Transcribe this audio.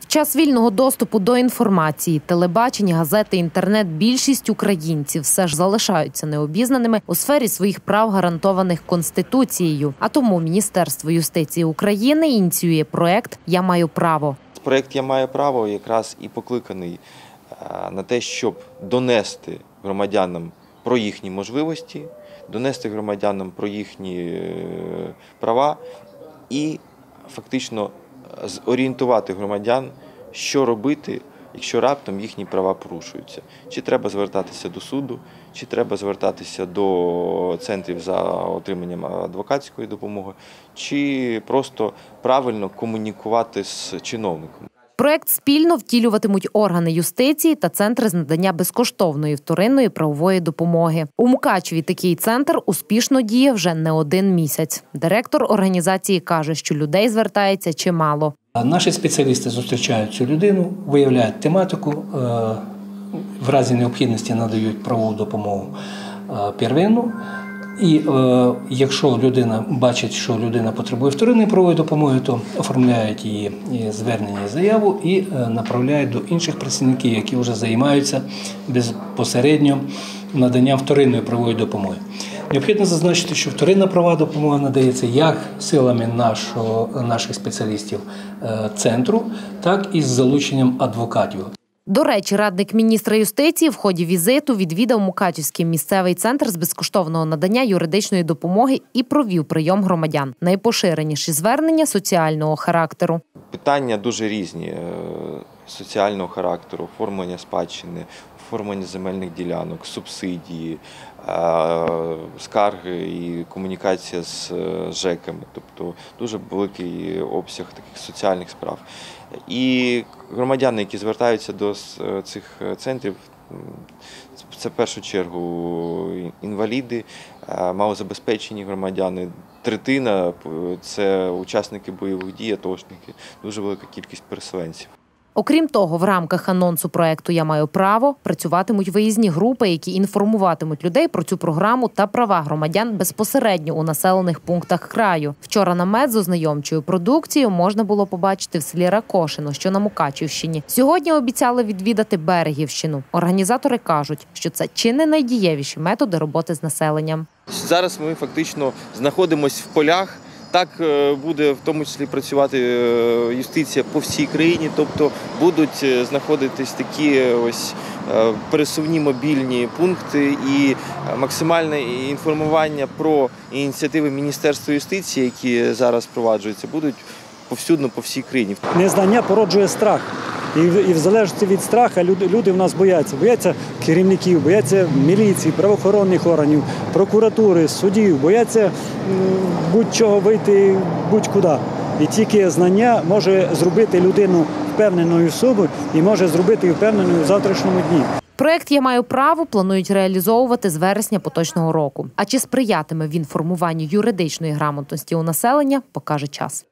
час вільного доступу до інформації, телебачення, газети, інтернет, більшість українців все ж залишаються необізнаними у сфері своїх прав, гарантованих Конституцією. А тому Міністерство юстиції України ініціює проект «Я маю право». Проект «Я маю право» якраз і покликаний на те, щоб донести громадянам про їхні можливості, донести громадянам про їхні права і фактично зорієнтувати громадян, що робити, якщо раптом їхні права порушуються. Чи треба звертатися до суду, чи треба звертатися до центрів за отриманням адвокатської допомоги, чи просто правильно комунікувати з чиновником. Проект спільно втілюватимуть органи юстиції та центри з надання безкоштовної вторинної правової допомоги. У Мукачеві такий центр успішно діє вже не один місяць. Директор організації каже, що людей звертається чимало. Наші спеціалісти зустрічають цю людину, виявляють тематику, в разі необхідності надають правову допомогу первинну. І якщо людина бачить, що людина потребує вторинної правової допомоги, то оформляють її звернення і заяву і направляють до інших працівників, які вже займаються безпосередньо наданням вторинної правової допомоги. Необхідно зазначити, що вторинна правова допомога надається як силами наших спеціалістів центру, так і з залученням адвокатів. До речі, радник міністра юстиції в ході візиту відвідав Мукачівський місцевий центр з безкоштовного надання юридичної допомоги і провів прийом громадян. Найпоширеніші звернення соціального характеру. Питання дуже різні соціального характеру, оформлення спадщини, оформлення земельних ділянок, субсидії, скарги і комунікація з ЖЕКами. Тобто дуже великий обсяг таких соціальних справ. І громадяни, які звертаються до цих центрів, це в першу чергу інваліди, малозабезпечені громадяни. Третина – це учасники бойових дій, атошники, дуже велика кількість переселенців. Окрім того, в рамках анонсу проекту «Я маю право» працюватимуть виїзні групи, які інформуватимуть людей про цю програму та права громадян безпосередньо у населених пунктах краю. Вчора намет з ознайомчою продукцією можна було побачити в селі Ракошино, що на Мукачівщині. Сьогодні обіцяли відвідати Берегівщину. Організатори кажуть, що це чи не найдієвіші методи роботи з населенням. Зараз ми фактично знаходимося в полях. Так буде в тому числі працювати юстиція по всій країні, тобто будуть знаходитись такі ось пересувні мобільні пункти і максимальне інформування про ініціативи Міністерства юстиції, які зараз впроваджуються, будуть повсюдно по всій країні. Незнання породжує страх. І в залежності від страху люди в нас бояться. Бояться керівників, бояться міліції, правоохоронних органів, прокуратури, судів, бояться будь-чого вийти будь-куди. І тільки знання може зробити людину впевненою в собі і може зробити її впевненою в завтрашньому дні. Проект «Я маю право» планують реалізовувати з вересня поточного року. А чи сприятиме він формуванню юридичної грамотності у населення, покаже час.